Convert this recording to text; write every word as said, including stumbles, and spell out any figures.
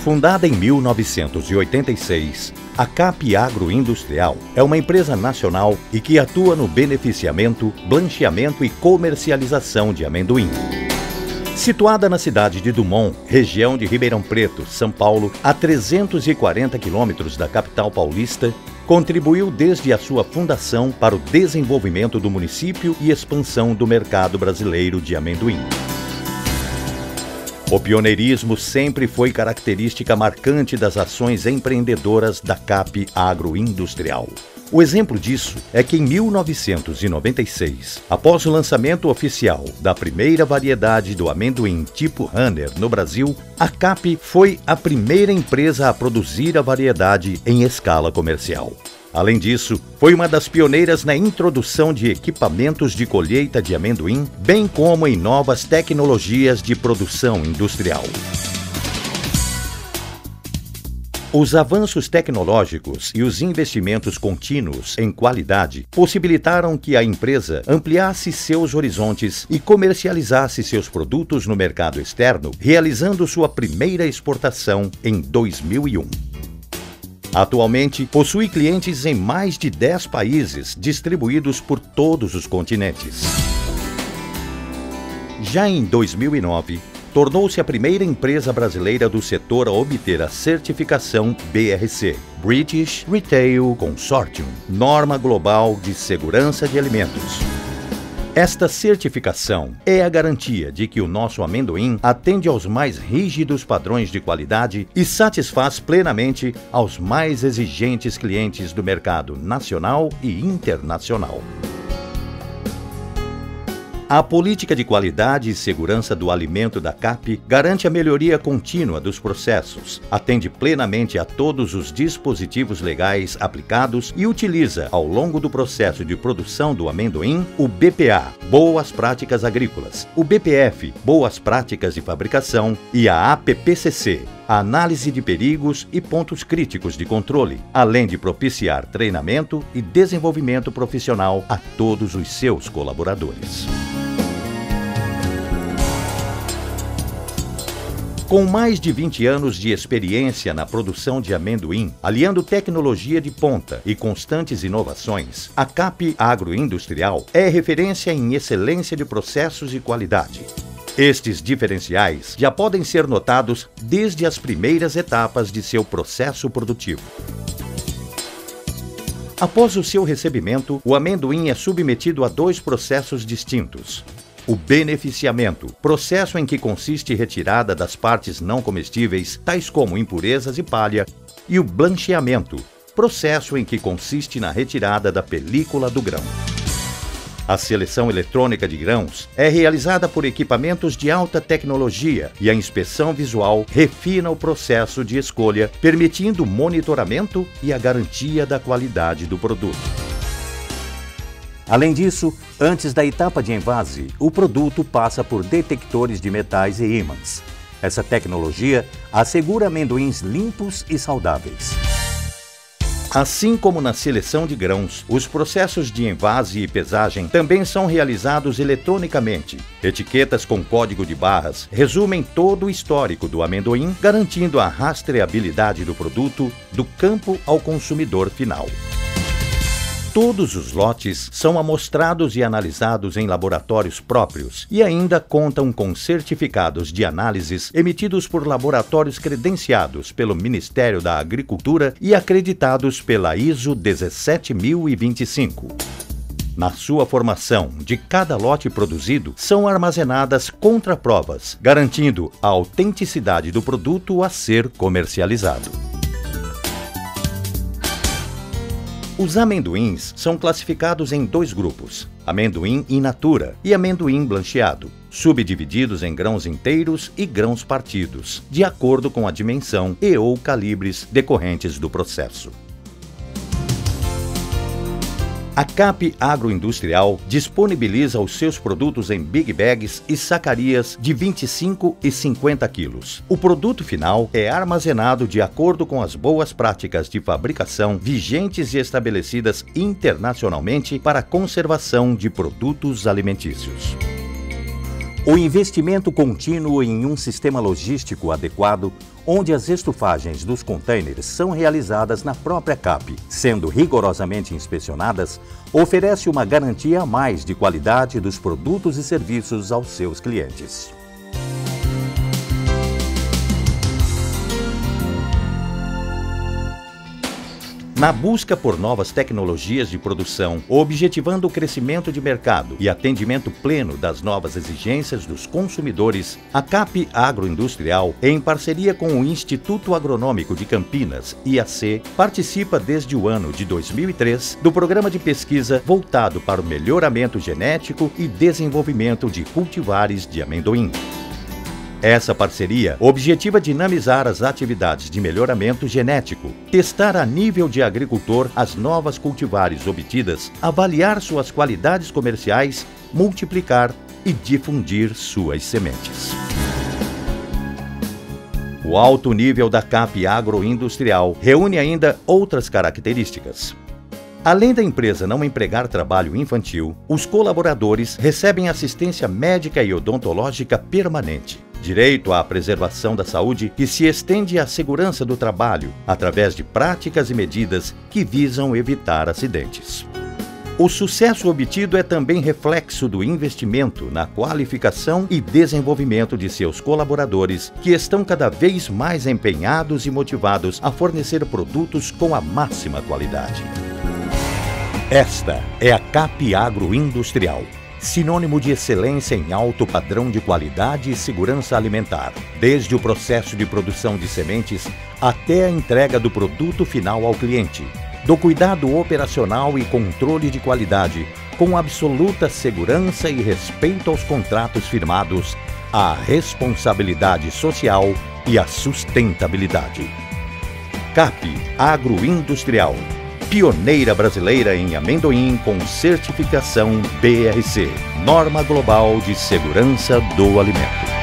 Fundada em mil novecentos e oitenta e seis, a C A P Agroindustrial é uma empresa nacional e que atua no beneficiamento, blanqueamento e comercialização de amendoim. Situada na cidade de Dumont, região de Ribeirão Preto, São Paulo, a trezentos e quarenta quilômetros da capital paulista, contribuiu desde a sua fundação para o desenvolvimento do município e expansão do mercado brasileiro de amendoim. O pioneirismo sempre foi característica marcante das ações empreendedoras da C A P Agroindustrial. O exemplo disso é que em mil novecentos e noventa e seis, após o lançamento oficial da primeira variedade do amendoim tipo Runner no Brasil, a C A P foi a primeira empresa a produzir a variedade em escala comercial. Além disso, foi uma das pioneiras na introdução de equipamentos de colheita de amendoim, bem como em novas tecnologias de produção industrial. Os avanços tecnológicos e os investimentos contínuos em qualidade possibilitaram que a empresa ampliasse seus horizontes e comercializasse seus produtos no mercado externo, realizando sua primeira exportação em dois mil e um. Atualmente, possui clientes em mais de dez países, distribuídos por todos os continentes. Já em dois mil e nove, tornou-se a primeira empresa brasileira do setor a obter a certificação B R C, British Retail Consortium, norma global de segurança de alimentos. Esta certificação é a garantia de que o nosso amendoim atende aos mais rígidos padrões de qualidade e satisfaz plenamente aos mais exigentes clientes do mercado nacional e internacional. A política de qualidade e segurança do alimento da C A P garante a melhoria contínua dos processos, atende plenamente a todos os dispositivos legais aplicados e utiliza, ao longo do processo de produção do amendoim, o B P A, Boas Práticas Agrícolas, o B P F, Boas Práticas de Fabricação, e a A P P C C, a análise de perigos e pontos críticos de controle, além de propiciar treinamento e desenvolvimento profissional a todos os seus colaboradores. Com mais de vinte anos de experiência na produção de amendoim, aliando tecnologia de ponta e constantes inovações, a C A P Agroindustrial é referência em excelência de processos e qualidade. Estes diferenciais já podem ser notados desde as primeiras etapas de seu processo produtivo. Após o seu recebimento, o amendoim é submetido a dois processos distintos. O beneficiamento, processo em que consiste retirada das partes não comestíveis, tais como impurezas e palha, e o blanqueamento, processo em que consiste na retirada da película do grão. A seleção eletrônica de grãos é realizada por equipamentos de alta tecnologia e a inspeção visual refina o processo de escolha, permitindo o monitoramento e a garantia da qualidade do produto. Além disso, antes da etapa de envase, o produto passa por detectores de metais e ímãs. Essa tecnologia assegura amendoins limpos e saudáveis. Assim como na seleção de grãos, os processos de envase e pesagem também são realizados eletronicamente. Etiquetas com código de barras resumem todo o histórico do amendoim, garantindo a rastreabilidade do produto do campo ao consumidor final. Todos os lotes são amostrados e analisados em laboratórios próprios e ainda contam com certificados de análises emitidos por laboratórios credenciados pelo Ministério da Agricultura e acreditados pela I S O dezessete mil e vinte e cinco. Na sua formação de cada lote produzido, são armazenadas contraprovas, garantindo a autenticidade do produto a ser comercializado. Os amendoins são classificados em dois grupos, amendoim in natura e amendoim blanqueado, subdivididos em grãos inteiros e grãos partidos, de acordo com a dimensão e ou calibres decorrentes do processo. A C A P Agroindustrial disponibiliza os seus produtos em big bags e sacarias de vinte e cinco e cinquenta quilos. O produto final é armazenado de acordo com as boas práticas de fabricação vigentes e estabelecidas internacionalmente para a conservação de produtos alimentícios. O investimento contínuo em um sistema logístico adequado, onde as estufagens dos containers são realizadas na própria C A P, sendo rigorosamente inspecionadas, oferece uma garantia a mais de qualidade dos produtos e serviços aos seus clientes. Na busca por novas tecnologias de produção, objetivando o crescimento de mercado e atendimento pleno das novas exigências dos consumidores, a C A P Agroindustrial, em parceria com o Instituto Agronômico de Campinas, I A C, participa desde o ano de dois mil e três do programa de pesquisa voltado para o melhoramento genético e desenvolvimento de cultivares de amendoim. Essa parceria objetiva dinamizar as atividades de melhoramento genético, testar a nível de agricultor as novas cultivares obtidas, avaliar suas qualidades comerciais, multiplicar e difundir suas sementes. O alto nível da C A P Agroindustrial reúne ainda outras características. Além da empresa não empregar trabalho infantil, os colaboradores recebem assistência médica e odontológica permanente, direito à preservação da saúde que se estende à segurança do trabalho, através de práticas e medidas que visam evitar acidentes. O sucesso obtido é também reflexo do investimento na qualificação e desenvolvimento de seus colaboradores, que estão cada vez mais empenhados e motivados a fornecer produtos com a máxima qualidade. Esta é a C A P Agroindustrial, sinônimo de excelência em alto padrão de qualidade e segurança alimentar, desde o processo de produção de sementes até a entrega do produto final ao cliente, do cuidado operacional e controle de qualidade, com absoluta segurança e respeito aos contratos firmados, à responsabilidade social e à sustentabilidade. C A P Agroindustrial, pioneira brasileira em amendoim com certificação B R C, Norma Global de Segurança do Alimento.